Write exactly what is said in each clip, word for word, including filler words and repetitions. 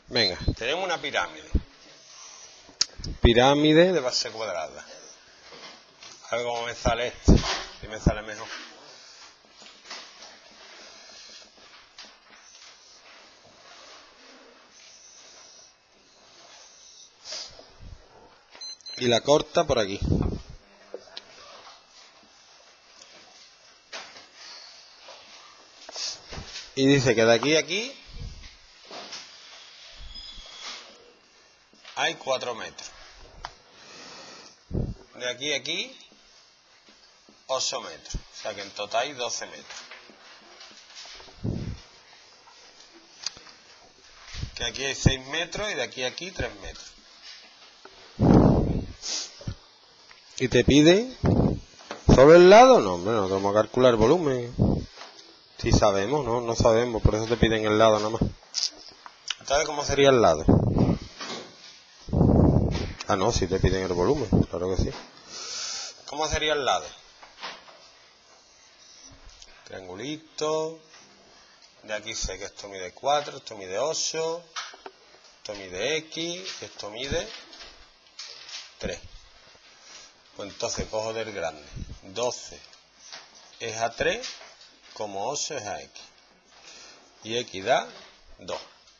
Venga, tenemos una pirámide. Pirámide de base cuadrada. A ver cómo me sale este. Si me sale mejor. Y la corta por aquí. Y dice que de aquí a aquí hay cuatro metros. De aquí a aquí, ocho metros. O sea que en total hay doce metros. Que aquí hay seis metros y de aquí a aquí tres metros. Y te pide solo el lado. No, hombre, no tenemos que calcular el volumen. Si sabemos, no, no sabemos, por eso te piden el lado nada más. Entonces, ¿cómo sería el lado? Ah, no, si te piden el volumen, claro que sí. ¿Cómo sería el lado? Triangulito. De aquí sé que esto mide cuatro, esto mide ocho, esto mide X, esto mide tres. Pues entonces cojo del grande. doce es a tres, como ocho es a X. Y X da dos.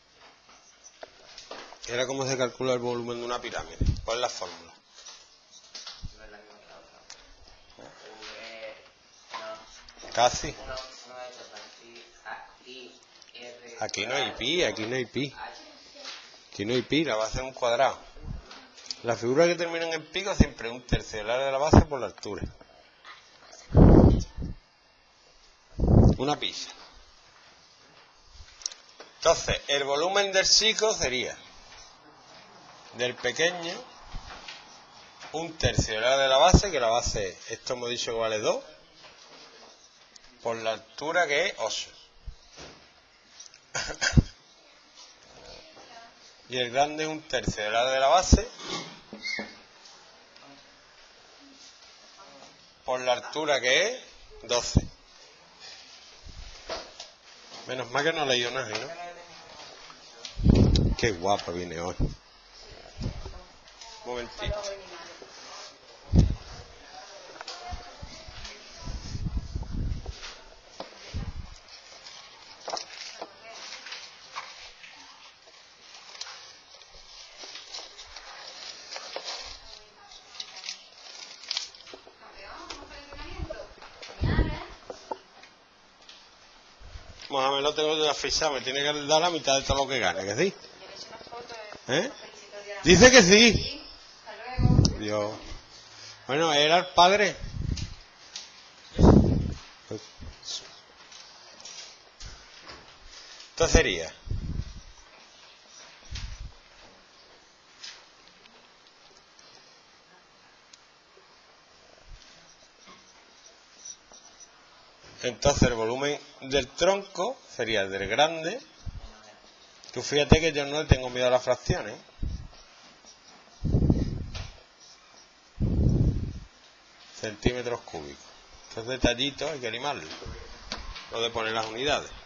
¿Era cómo se calcula el volumen de una pirámide? ¿Cuál es la fórmula? Casi. Aquí no hay pi, aquí no hay pi. Aquí no hay pi, la base es un cuadrado. Las figuras que terminan en pico siempre un tercio del área de la base por la altura. Una pizza. Entonces, el volumen del chico sería del pequeño un tercio del área de la base, que la base, esto hemos dicho que vale dos, por la altura que es ocho. Y el grande es un tercio del área de la base por la altura que es doce. Menos mal que no he leído nada, ¿no? Qué guapa viene hoy. Un momentito. Mohamed lo tengo ya fichado, me tiene que dar la mitad de todo lo que gane, ¿que sí? ¿Eh? Dice que sí. Dios. Bueno, era el padre. Esto sería entonces el volumen del tronco sería el del grande. Tú fíjate que yo no le tengo miedo a las fracciones. Centímetros cúbicos. Estos detallitos hay que animarlos. Lo de poner las unidades.